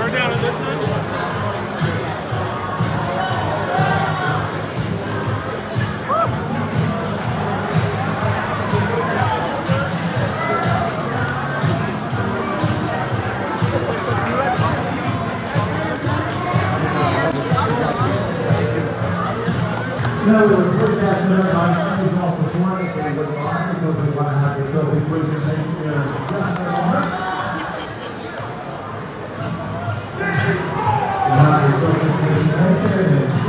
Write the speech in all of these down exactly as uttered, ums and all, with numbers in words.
Third down on this side. No, the first half center by is off the point and with the line because we want to have the trophy for the next year.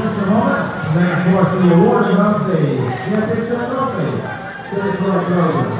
And then, of course, the award of the championship trophy to the Detroit Rovers.